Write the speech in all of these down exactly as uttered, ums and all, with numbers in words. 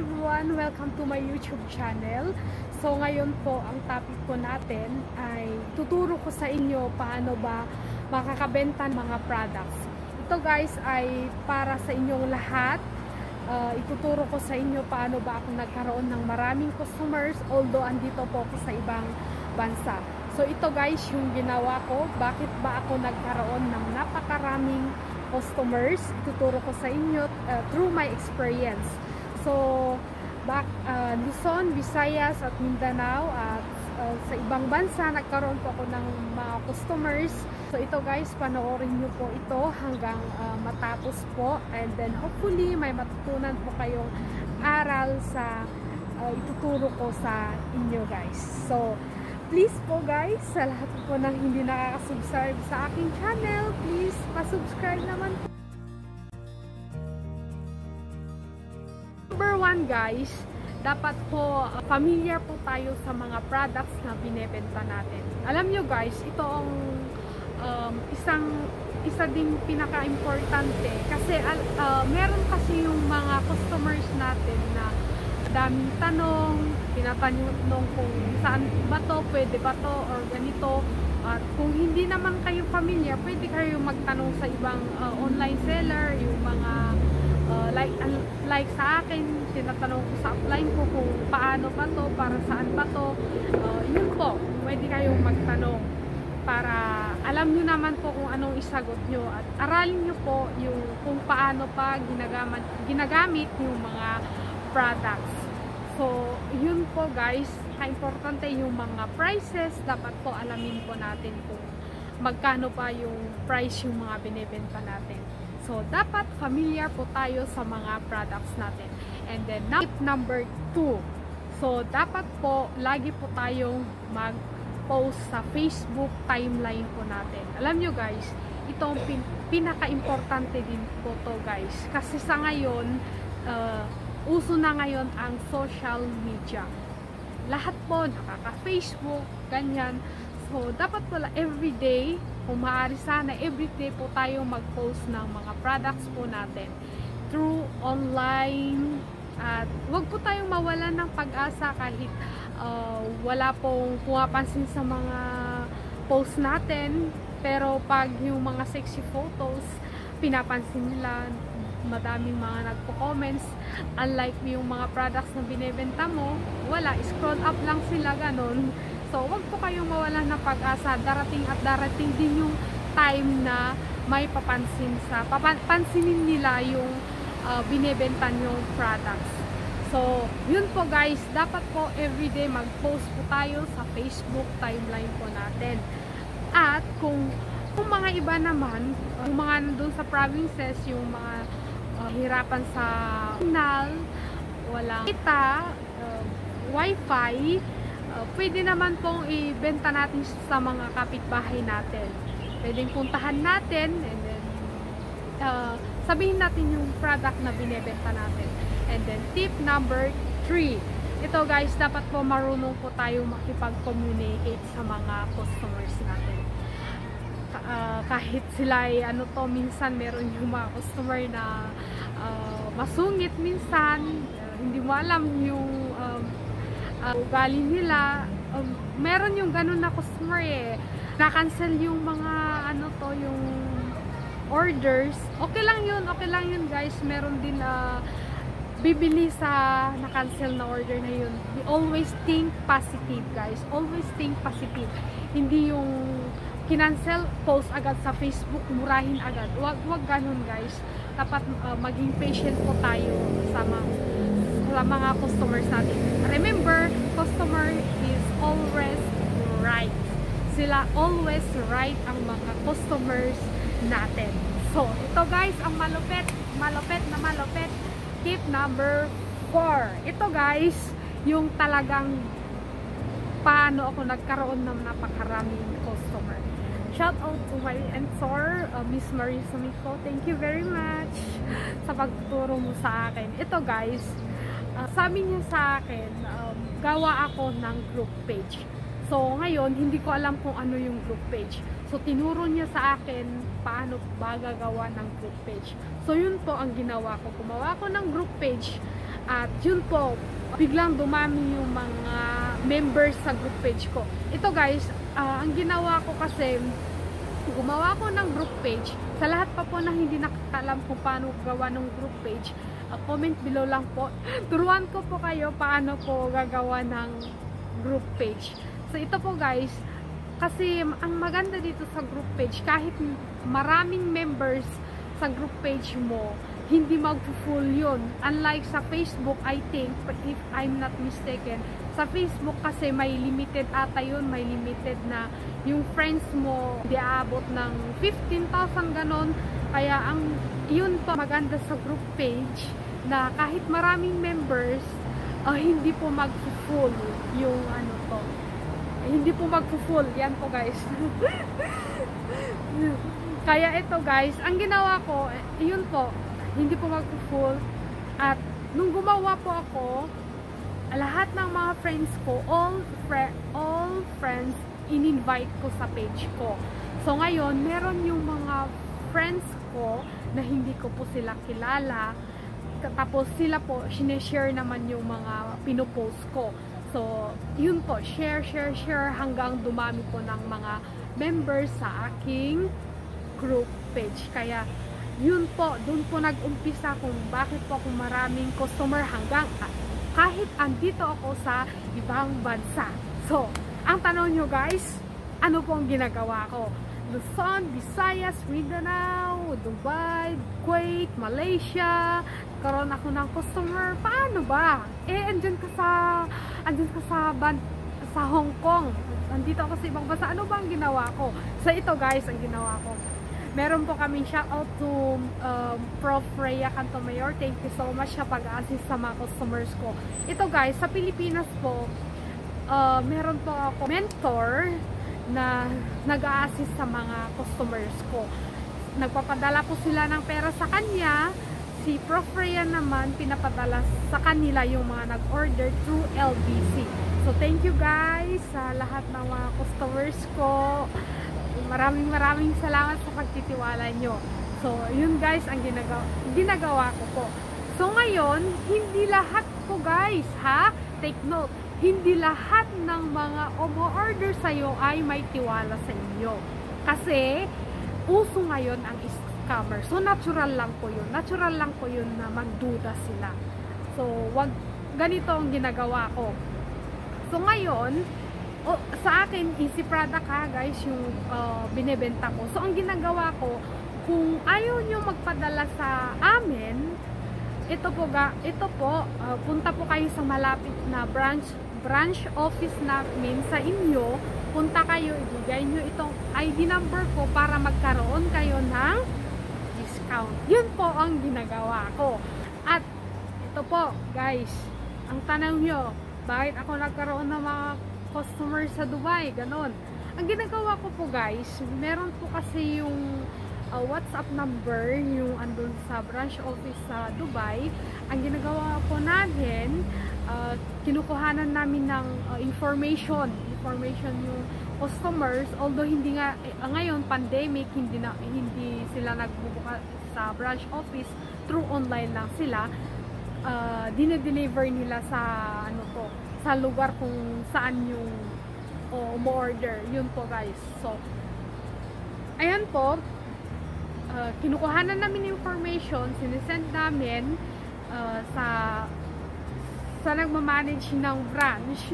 everyone! Welcome to my YouTube channel. So ngayon po, ang topic po natin ay tuturo ko sa inyo paano ba makakabenta ng mga products. Ito guys ay para sa inyong lahat. Uh, ituturo ko sa inyo paano ba ako nagkaroon ng maraming customers although andito po ako sa ibang bansa. So ito guys yung ginawa ko. Bakit ba ako nagkaroon ng napakaraming customers? Ituturo ko sa inyo uh, through my experience. So, back, uh, Luzon, Visayas at Mindanao at uh, sa ibang bansa nagkaroon po ako ng mga customers. So ito guys, panoorin nyo po ito hanggang uh, matapos po, and then hopefully may matutunan po kayong aral sa uh, ituturo ko sa inyo guys. So please po guys, sa lahat po ng hindi nakaka-subscribe sa aking channel, please pa-subscribe naman po. Number one guys, dapat po uh, familiar po tayo sa mga products na binebenta natin. Alam nyo guys, ito ang um, isang isa din pinaka-importante kasi uh, meron kasi yung mga customers natin na daming tanong, tinatanong kung saan ba to, pwede ba to, or ganito. At kung hindi naman kayo familiar, pwede kayo magtanong sa ibang uh, online seller, yung mga Uh, like, uh, like sa akin, tinatanong ko sa upline ko kung paano ba to, para saan ba to. Uh, yun po, pwede kayong magtanong para alam nyo naman po kung anong isagot nyo at aralin nyo po yung kung paano pa ginagamit, ginagamit yung mga products. So, yun po guys, ka-importante yung mga prices, dapat po alamin po natin kung magkano pa yung price yung mga binibenta natin. So, dapat familiar po tayo sa mga products natin. And then, tip number two. So, dapat po, lagi po tayong mag-post sa Facebook timeline po natin. Alam nyo guys, itong pin pinaka-importante din po to guys. Kasi sa ngayon, uh, uso na ngayon ang social media. Lahat po, nakaka-Facebook, ganyan. So, dapat pala everyday, kung maaari sana, everyday po tayo mag-post ng mga products po natin through online. At wag po tayong mawalan ng pag-asa kahit uh, wala pong pumapansin sa mga post natin. Pero pag yung mga sexy photos, pinapansin nila, madaming mga nagpo-comments. Unlike yung mga products na binebenta mo, wala, scroll up lang sila, ganon. So, wag po kayong mawalan ng pag-asa. Darating at darating din yung time na may papansin sa, papansinin nila yung uh, binebenta nyong products. So, yun po guys, dapat po everyday mag-post po tayo sa Facebook timeline po natin. At kung, kung mga iba naman, yung mga nandun sa provinces, yung mga uh, hirapan sa signal, walang kita, uh, wifi, Uh, pwede naman pong ibenta natin sa mga kapitbahay natin. Pwedeng puntahan natin and then uh, sabihin natin yung product na binebenta natin. And then tip number three. Ito guys, dapat po marunong po tayo makipag-communicate sa mga customers natin. Uh, kahit sila ay ano to, minsan meron yung mga customer na uh, masungit minsan, uh, hindi mo alam yung um, Uh, ugali nila, um, meron yung ganun na customer eh, na-cancel yung mga ano to, yung orders. Okay lang yun, okay lang yun guys. Meron din uh, bibili sa na-cancel na order na yun. We always think positive guys, always think positive. Hindi yung kinancel, post agad sa Facebook, murahin agad. Wag, wag ganun guys. Dapat uh, maging patient po tayo sa mga sa mga customers natin. Remember, customer is always right. Sila always right ang mga customers natin. So, ito guys, ang malupit, malupit na malupit. Tip number four. Ito guys, yung talagang paano ako nagkaroon ng napakaraming customer. Shout out to my mentor, uh, Miss Marie Sumiko. Thank you very much sa pagtuturo mo sa akin. Ito guys, Uh, sabi niya sa akin, um, gawa ako ng group page. So, ngayon, hindi ko alam kung ano yung group page. So, tinuro niya sa akin paano ba gagawa ng group page. So, yun po ang ginawa ko. Gumawa ko ng group page At yun po, biglang dumami yung mga members sa group page ko. Ito guys, uh, ang ginawa ko kasi, gumawa ko ng group page. Sa lahat pa po na hindi nakakalam kung paano gawa ng group page, uh, comment below lang po. Turuan ko po kayo paano po gagawa ng group page. So ito po guys, kasi ang maganda dito sa group page, kahit maraming members sa group page mo, hindi mag-full yun. Unlike sa Facebook, I think, if I'm not mistaken, sa Facebook kasi may limited ata yun, may limited na yung friends mo, di aabot ng fifteen thousand ganon. Kaya ang yun pa maganda sa group page, na kahit maraming members, uh, hindi po mag-full yung ano to. Hindi po mag-full. Yan po guys. Kaya ito guys, ang ginawa ko, yun po, hindi po mag-full. At nung gumawa po ako, lahat ng mga friends ko, all, fre all friends, in-invite ko sa page ko. So ngayon, meron yung mga friends ko na hindi ko po sila kilala. Tapos sila po, sineshare naman yung mga pinopost ko. So, yun po, share, share, share hanggang dumami po ng mga members sa aking group page. Kaya, yun po, dun po nag-umpisa kung bakit po ako maraming customer hanggang kahit andito ako sa ibang bansa. So, ang tanong nyo guys, ano po ang ginagawa ko? Luzon, Visayas, Mindanao, Dubai, Kuwait, Malaysia, karoon ako ng customer. Paano ba? Eh, andyan ka sa, andyan ka sa, ban, sa Hong Kong. Andito ako sa ibang bansa. Ano ba ang ginawa ko? So, ito guys, ang ginawa ko. Meron po kaming shoutout to um, Prof Rhea Cantomayor. Thank you so much sa pag-assist sa mga customers ko. Ito guys, sa Pilipinas po, uh, meron po ako mentor na nag-a-assist sa mga customers ko. Nagpapadala po sila ng pera sa kanya. Si Prof Rhea naman, pinapadala sa kanila yung mga nag-order through L B C. So, thank you guys sa lahat ng mga customers ko. Maraming maraming salamat sa pagtitiwala nyo. So, yun guys ang ginagawa, ginagawa ko po. So, ngayon, hindi lahat po guys, ha? Take note, hindi lahat ng mga umo-order sa'yo ay may tiwala sa inyo. Kasi, uso ngayon ang scammer. So, natural lang po yun. Natural lang po yun na magduda sila. So, wag, ganito ang ginagawa ko. So, ngayon, o, sa akin, easy product ha guys, yung uh, binebenta ko. So, ang ginagawa ko, kung ayaw nyo magpadala sa amin, ito po, ga, ito po uh, punta po kayo sa malapit na branch, branch office namin sa inyo. Punta kayo, ibigay nyo itong I D number ko para magkaroon kayo ng discount. Yun po ang ginagawa ko. At ito po, guys, ang tanong nyo, bakit ako nagkaroon ng mga customer sa Dubai, ganon. Ang ginagawa ko po guys, meron po kasi yung uh, WhatsApp number, yung andun sa branch office sa Dubai. Ang ginagawa po natin, uh, kinukuhanan namin ng uh, information, information yung customers, although hindi nga, eh, ngayon, pandemic, hindi, na, hindi sila nagbubuka sa branch office, through online lang sila, uh, dinedeliver nila sa, ano to, sa lugar kung saan yung oh, mo-order. Yun po guys. So, ayan po, uh, kinukuhanan namin information, sinesend namin uh, sa sa nagmamanage ng branch.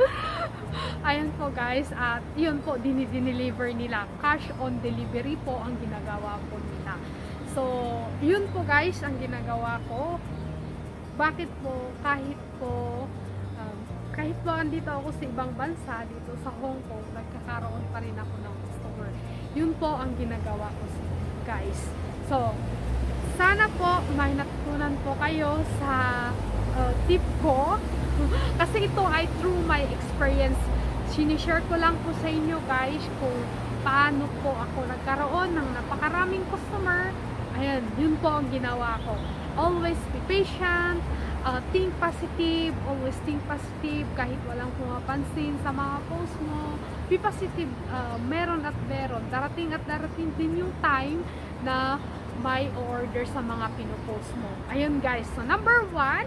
Ayan po guys, at yun po, dinideliver nila. Cash on delivery po ang ginagawa po nila. So, yun po guys ang ginagawa ko. Bakit po, kahit po kahit po andito ako sa ibang bansa, dito sa Hong Kong, nagkakaroon pa rin ako ng customer. Yun po ang ginagawa ko guys. So, sana po may natutunan po kayo sa uh, tip ko. Kasi ito ay through my experience. Sinishare ko lang po sa inyo guys kung paano po ako nagkaroon ng napakaraming customer. Ayan, yun po ang ginawa ko. Always be patient. Uh, think positive, always think positive kahit walang pumapansin sa mga post mo. Be positive, uh, meron at meron. Darating at darating din yung time na may order sa mga pinopost mo. Ayun guys, so number one,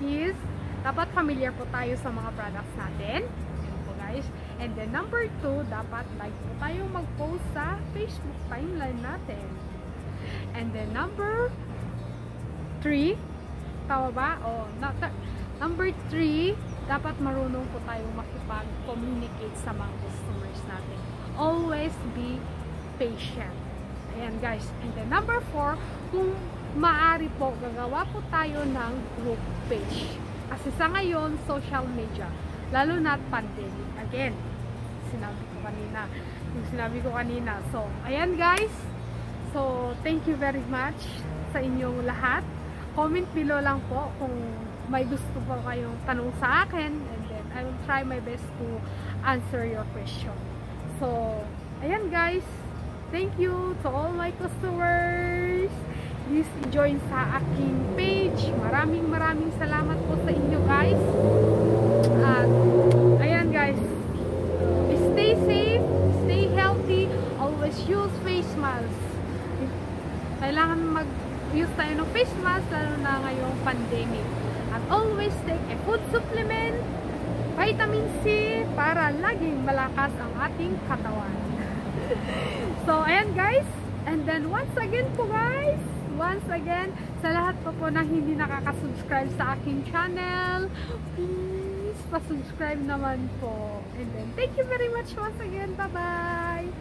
is, dapat familiar po tayo sa mga products natin. Yun po guys. And then number two, dapat like po tayo mag-post sa Facebook timeline natin. And then number three, tawa ba? O, na, number three, dapat marunong po tayo makipag-communicate sa mga customers natin. Always be patient. Ayan guys. And then number four, kung maaari po, gagawa po tayo ng group page. Kasi sa ngayon, social media, lalo na pandemic. Again, sinabi ko kanina. Yung sinabi ko kanina. So, ayan guys. So, thank you very much sa inyong lahat. Comment below lang po kung may gusto po kayong tanong sa akin. And then, I will try my best to answer your question. So, ayan guys. Thank you to all my customers. Please join sa aking page. Maraming maraming salamat po sa inyo guys. At ayan guys, stay safe, stay healthy, always use face mask. Kailangan mag-use tayo ng face mask lalo na ngayong pandemic. At always take a food supplement, vitamin C, para laging malakas ang ating katawan. So ayan guys, and then once again po guys, once again, sa lahat po po na hindi nakaka-subscribe sa aking channel, please, pa-subscribe naman po. And then, thank you very much once again. Bye-bye!